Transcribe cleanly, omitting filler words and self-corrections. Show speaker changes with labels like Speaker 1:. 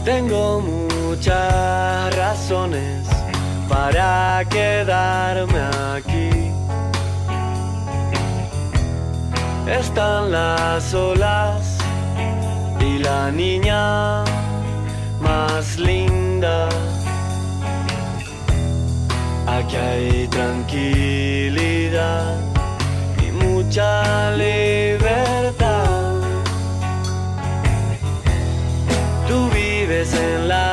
Speaker 1: Tengo muchas razones para quedarme aquí. Están las olas y la niña más linda. Aquí hay tranquilidad y mucha libertad. Tú vives en la